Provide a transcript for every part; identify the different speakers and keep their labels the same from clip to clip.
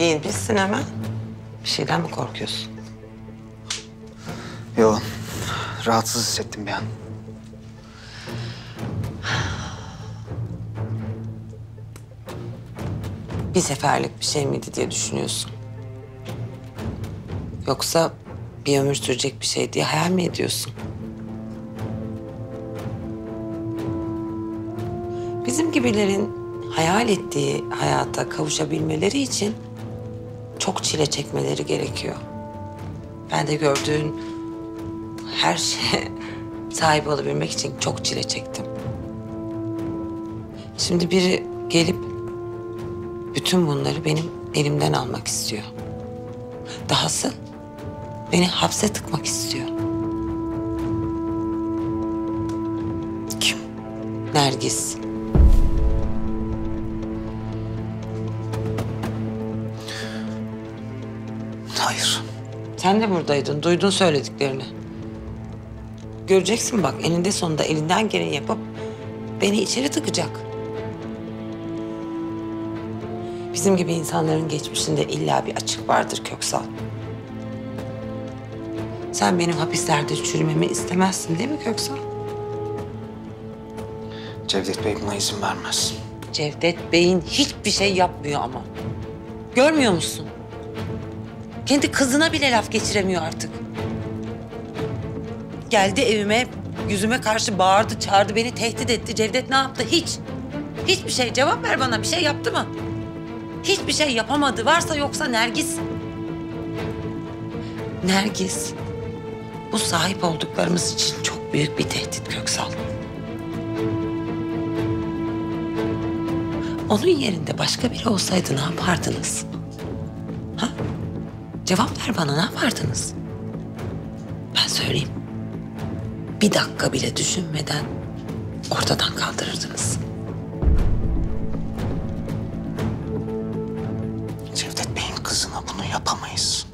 Speaker 1: Giyinmişsin hemen. Bir şeyden mi korkuyorsun?
Speaker 2: Yo, rahatsız hissettim bir an.
Speaker 1: Bir seferlik bir şey miydi diye düşünüyorsun? Yoksa bir ömür sürecek bir şey diye hayal mi ediyorsun? Bizim gibilerin hayal ettiği hayata kavuşabilmeleri için çok çile çekmeleri gerekiyor. Ben de gördüğün her şeye sahip olabilmek için çok çile çektim. Şimdi biri gelip bütün bunları benim elimden almak istiyor. Dahası beni hapse tıkmak istiyor.
Speaker 2: Kim?
Speaker 1: Nergis.
Speaker 2: Hayır.
Speaker 1: Sen de buradaydın, duydun söylediklerini. Göreceksin bak, eninde sonunda elinden geleni yapıp beni içeri tıkacak. Bizim gibi insanların geçmişinde illa bir açık vardır Köksal. Sen benim hapislerde çürümemi istemezsin değil mi Köksal?
Speaker 2: Cevdet Bey buna izin vermez.
Speaker 1: Cevdet Bey'in hiçbir şey yapmıyor ama. Görmüyor musun? Kendi kızına bile laf geçiremiyor artık. Geldi evime, yüzüme karşı bağırdı, çağırdı, beni tehdit etti. Cevdet ne yaptı? Hiç. Hiçbir şey. Cevap ver bana. Bir şey yaptı mı? Hiçbir şey yapamadı. Varsa yoksa Nergis. Nergis, bu sahip olduklarımız için çok büyük bir tehdit Köksal. Onun yerinde başka biri olsaydı ne yapardınız? Ha? Cevap ver bana, ne yapardınız? Ben söyleyeyim. Bir dakika bile düşünmeden ortadan kaldırırdınız.
Speaker 2: Cevdet Bey'in kızına bunu yapamayız.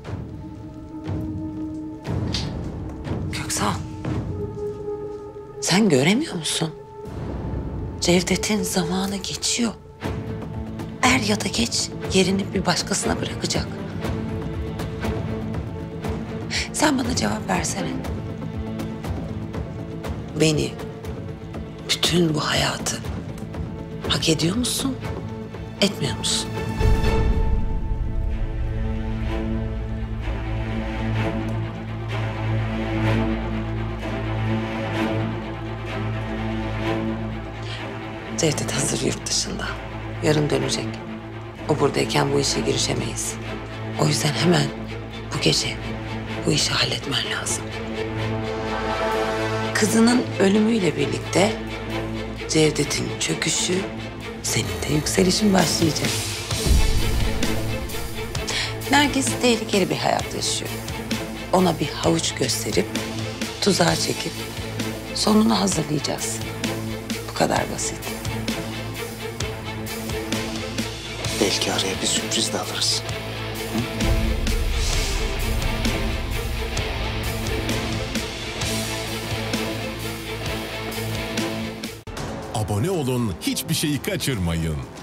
Speaker 1: Köksal, sen göremiyor musun? Cevdet'in zamanı geçiyor. Er ya da geç yerini bir başkasına bırakacak. Sen bana cevap versene. Beni, bütün bu hayatı hak ediyor musun, etmiyor musun? Cevdet hazır yurt dışında. Yarın dönecek. O buradayken bu işe girişemeyiz. O yüzden hemen bu gece bu işi halletmen lazım. Kızının ölümüyle birlikte Cevdet'in çöküşü, senin de yükselişin başlayacak. Nergis tehlikeli bir hayat yaşıyor. Ona bir havuç gösterip tuzağa çekip sonunu hazırlayacağız. Bu kadar basit.
Speaker 2: Belki araya bir sürpriz de alırız.
Speaker 3: Abone olun, hiçbir şeyi kaçırmayın.